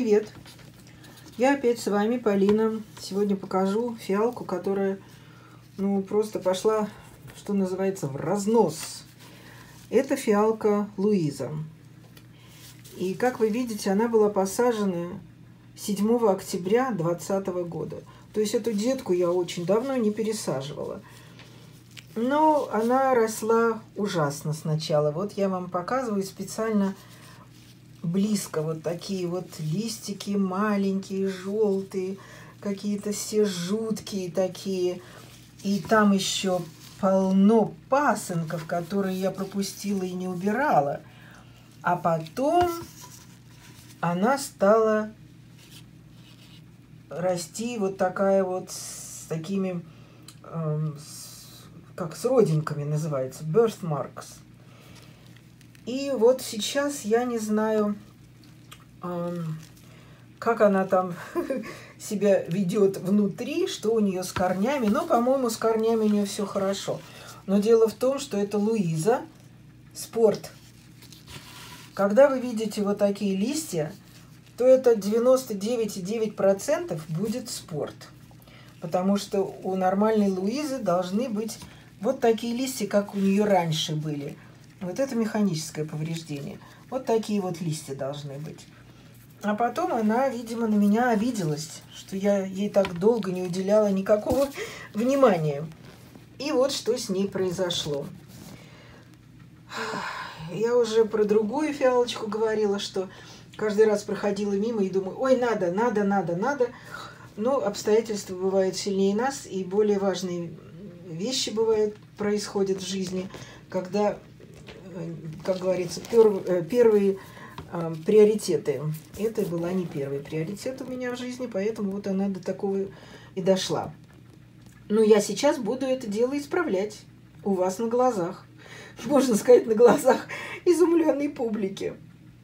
Привет! Я опять с вами, Полина. Сегодня покажу фиалку, которая, просто пошла, что называется, в разнос. Это фиалка Луиза. И, как вы видите, она была посажена 7 октября 2020 года. То есть эту детку я очень давно не пересаживала. Но она росла ужасно сначала. Вот я вам показываю специально близко вот такие вот листики маленькие, желтые, какие-то все жуткие такие. И там еще полно пасынков, которые я пропустила и не убирала. А потом она стала расти вот такая вот с такими, как с родинками называется, birthmarks. И вот сейчас я не знаю, как она там себя ведет внутри, что у нее с корнями. Но, по-моему, с корнями у нее все хорошо. Но дело в том, что это Луиза, спорт. Когда вы видите вот такие листья, то это 99,9% будет спорт. Потому что у нормальной Луизы должны быть вот такие листья, как у нее раньше были. Вот это механическое повреждение. Вот такие вот листья должны быть. А потом она, видимо, на меня обиделась, что я ей так долго не уделяла никакого внимания. И вот что с ней произошло. Я уже про другую фиалочку говорила, что каждый раз проходила мимо и думаю, ой, надо. Но обстоятельства бывают сильнее нас, и более важные вещи происходят в жизни, когда, как говорится, первые приоритеты. Это была не первый приоритет у меня в жизни, поэтому вот она до такого и дошла. Но я сейчас буду это дело исправлять у вас на глазах. Можно сказать, на глазах изумленной публики.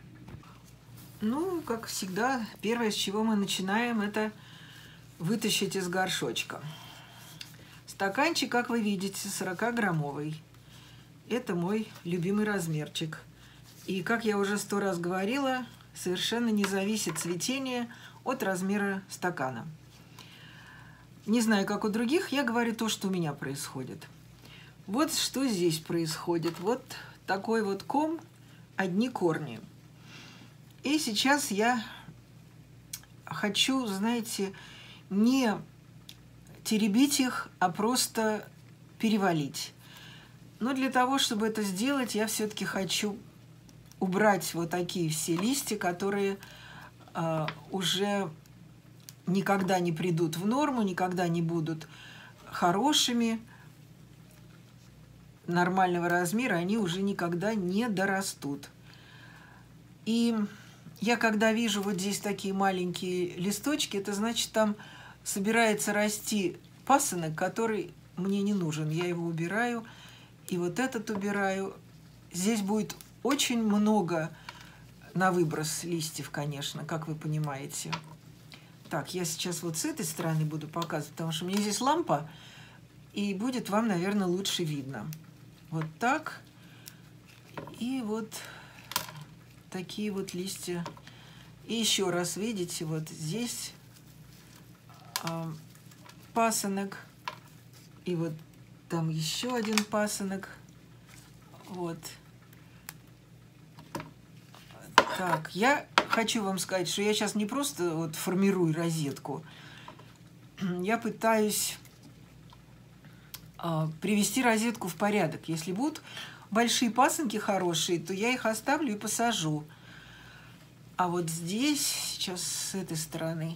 Ну, как всегда, первое, с чего мы начинаем, это вытащить из горшочка. Стаканчик, как вы видите, 40-граммовый. Это мой любимый размерчик. И, как я уже 100 раз говорила, совершенно не зависит цветение от размера стакана. Не знаю, как у других, я говорю то, что у меня происходит. Вот что здесь происходит. Вот такой вот ком, одни корни. И сейчас я хочу, знаете, не теребить их, а просто перевалить. Но для того, чтобы это сделать, я все-таки хочу убрать вот такие все листья, которые уже никогда не придут в норму, никогда не будут хорошими, нормального размера, они уже никогда не дорастут. И я когда вижу вот здесь такие маленькие листочки, это значит, там собирается расти пасынок, который мне не нужен. Я его убираю, и вот этот убираю. Здесь будет очень много на выброс листьев, конечно, как вы понимаете. Так, я сейчас вот с этой стороны буду показывать, потому что у меня здесь лампа, и будет вам, наверное, лучше видно. Вот так. И вот такие вот листья. И еще раз, видите, вот здесь пасынок. И вот там еще один пасынок. Вот. Так, я хочу вам сказать, что я сейчас не просто вот формирую розетку. Я пытаюсь привести розетку в порядок. Если будут большие пасынки хорошие, то я их оставлю и посажу. А вот здесь, сейчас с этой стороны,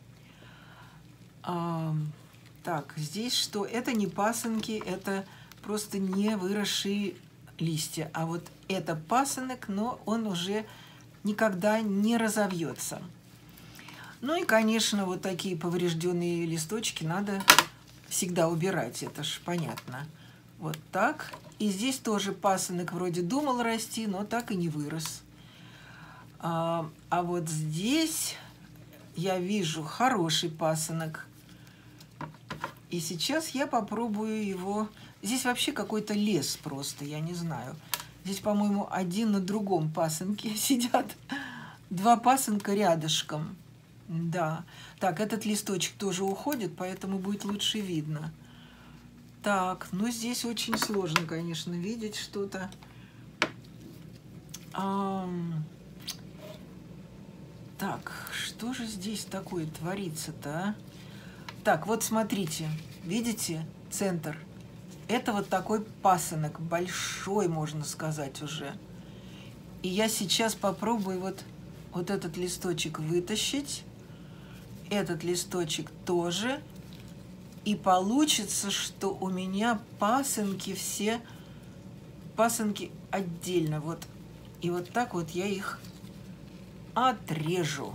так, здесь что? Это не пасынки, это просто не выросшие листья. А вот это пасынок, но он уже никогда не разовьется. Ну и, конечно, вот такие поврежденные листочки надо всегда убирать, это ж понятно. Вот так. И здесь тоже пасынок вроде думал расти, но так и не вырос. А вот здесь я вижу хороший пасынок. И сейчас я попробую его... Здесь вообще какой-то лес просто, я не знаю. Здесь, по-моему, один на другом пасынке сидят. 2 пасынка рядышком. Да. Так, этот листочек тоже уходит, поэтому будет лучше видно. Так, ну здесь очень сложно, конечно, видеть что-то. Так, что же здесь такое творится-то, а? Так, вот смотрите, видите, центр. Это вот такой пасынок, большой, можно сказать, уже. И я сейчас попробую вот этот листочек вытащить, этот листочек тоже. И получится, что у меня пасынки все, пасынки отдельно. Вот. И вот так вот я их отрежу.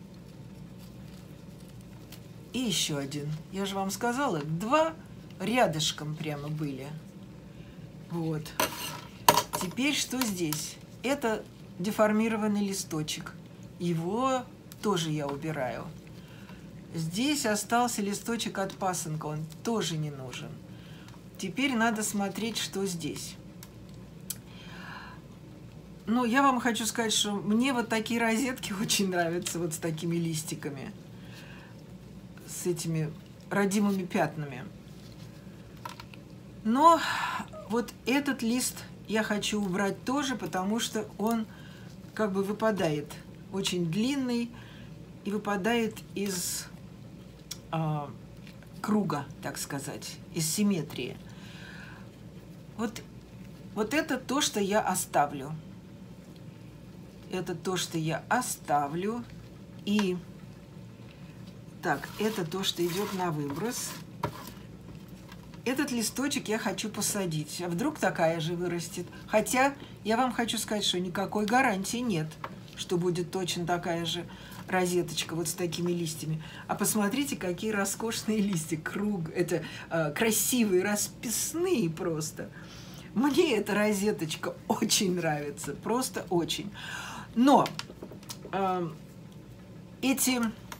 И еще один. Я же вам сказала, 2 рядышком прямо были. Вот. Теперь что здесь? Это деформированный листочек. Его тоже я убираю. Здесь остался листочек от пасынка, он тоже не нужен. Теперь надо смотреть, что здесь. Ну, я вам хочу сказать, что мне вот такие розетки очень нравятся, вот с такими листиками, с этими родимыми пятнами. Но вот этот лист я хочу убрать тоже, потому что он как бы выпадает, очень длинный, и выпадает из круга, так сказать, из симметрии. Вот это то, что я оставлю. Это то, что я оставлю. И так, это то, что идет на выброс. Этот листочек я хочу посадить. А вдруг такая же вырастет? Хотя я вам хочу сказать, что никакой гарантии нет, что будет точно такая же розеточка вот с такими листьями. А посмотрите, какие роскошные листья. Круг. Это красивые, расписные просто. Мне эта розеточка очень нравится. Просто очень. Но эти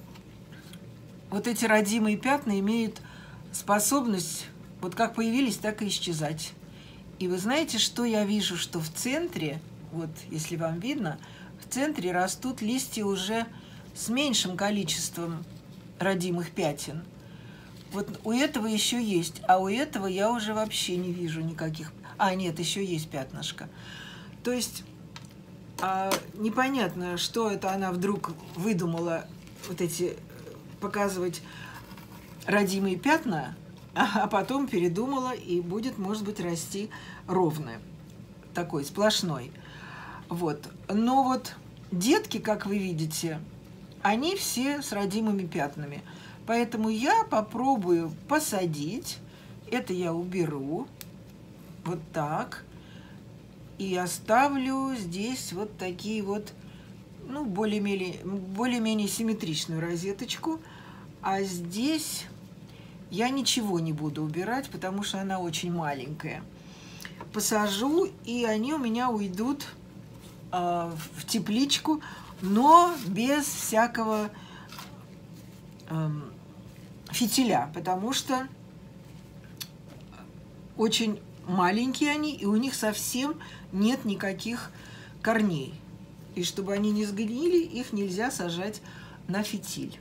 родимые пятна имеют способность, вот как появились, так и исчезать. И вы знаете, что я вижу? Что в центре, вот если вам видно, в центре растут листья уже с меньшим количеством родимых пятен. Вот у этого еще есть, а у этого я уже вообще не вижу никаких. А, нет, еще есть пятнышко. То есть непонятно, что это она вдруг выдумала вот эти показывать родимые пятна, а потом передумала и будет, может быть, расти ровно, такой сплошной. Вот. Но вот детки, как вы видите, они все с родимыми пятнами. Поэтому я попробую посадить. Это я уберу. Вот так. И оставлю здесь вот такие вот, ну, более-менее симметричную розеточку. А здесь я ничего не буду убирать, потому что она очень маленькая. Посажу, и они у меня уйдут в тепличку, но без всякого фитиля, потому что очень маленькие они, и у них совсем нет никаких корней. И чтобы они не сгнили, их нельзя сажать на фитиль.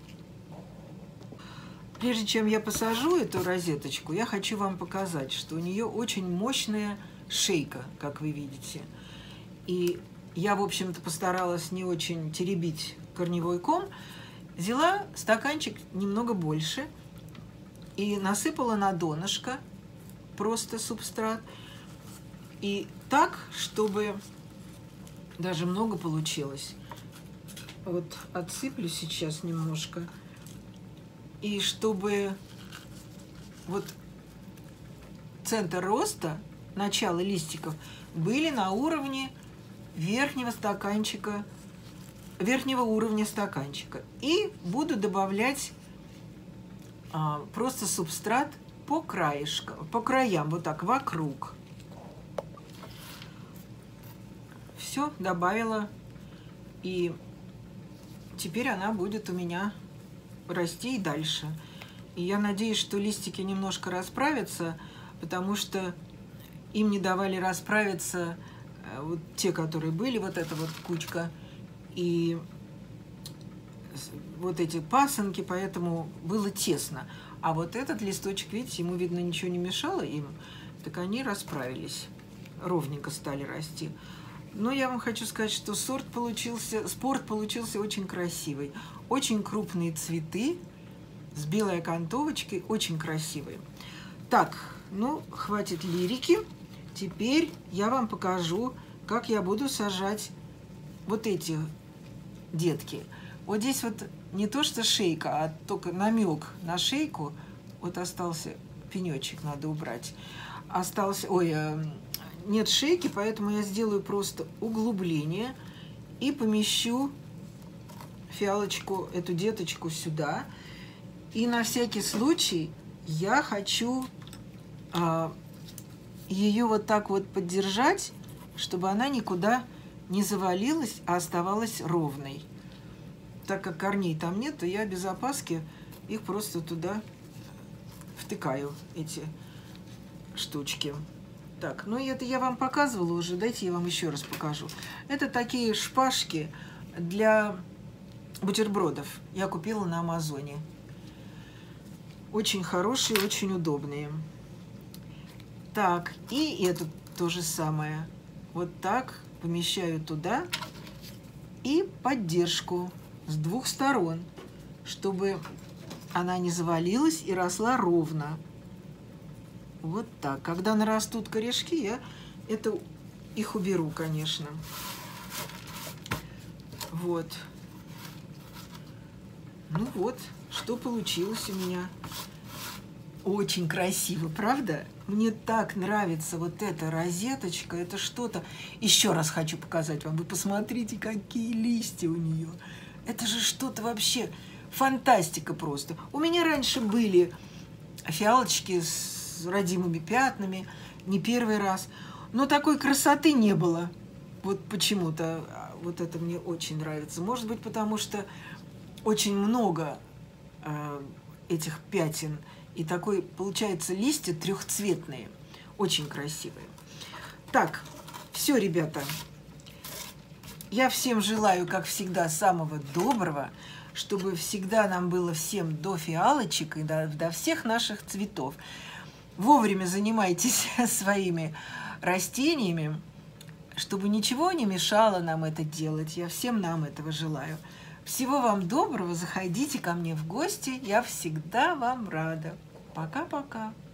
Прежде чем я посажу эту розеточку, я хочу вам показать, что у нее очень мощная шейка, как вы видите. И я, в общем-то, постаралась не очень теребить корневой ком. Взяла стаканчик немного больше и насыпала на донышко просто субстрат. И так, чтобы даже много получилось. Вот отсыплю сейчас немножко. И чтобы вот центр роста, начало листиков, были на уровне верхнего стаканчика, верхнего уровня стаканчика. И буду добавлять просто субстрат по краешкам, по краям, вот так, вокруг. Все, добавила. И теперь она будет у меня расти и дальше. И я надеюсь, что листики немножко расправятся, потому что им не давали расправиться вот те, которые были, вот эта вот кучка. И вот эти пасынки, поэтому было тесно. А вот этот листочек, видите, ему, видно, ничего не мешало им, так они расправились, ровненько стали расти. Но я вам хочу сказать, что спорт получился очень красивый. Очень крупные цветы с белой окантовочкой, очень красивые. Так, ну, хватит лирики. Теперь я вам покажу, как я буду сажать вот эти детки. Вот здесь вот не то что шейка, а только намек на шейку. Вот остался пенечек, надо убрать. Остался, нет шейки, поэтому я сделаю просто углубление и помещу фиалочку, эту деточку сюда. И на всякий случай я хочу ее вот так вот поддержать, чтобы она никуда не завалилась, а оставалась ровной. Так как корней там нет, то я без опаски их просто туда втыкаю, эти штучки. Так, ну это я вам показывала уже, дайте я вам еще раз покажу. Это такие шпажки для бутербродов. Я купила на Амазоне. Очень хорошие, очень удобные. Так, и эту то же самое. Вот так помещаю туда и поддержку с двух сторон, чтобы она не завалилась и росла ровно. Вот так. Когда нарастут корешки, я их уберу, конечно. Вот. Ну вот, что получилось у меня. Очень красиво, правда? Мне так нравится вот эта розеточка, это что-то. Еще раз хочу показать вам. Вы посмотрите, какие листья у нее. Это же что-то вообще фантастика просто. У меня раньше были фиалочки с родимыми пятнами, не первый раз. Но такой красоты не было. Вот почему-то. Вот это мне очень нравится. Может быть, потому что очень много этих пятен. И такой, получается, листья трехцветные. Очень красивые. Так, все, ребята. Я всем желаю, как всегда, самого доброго, чтобы всегда нам было всем до фиалочек и до всех наших цветов. Вовремя занимайтесь своими растениями, чтобы ничего не мешало нам это делать. Я всем нам этого желаю. Всего вам доброго, заходите ко мне в гости, я всегда вам рада. Пока-пока.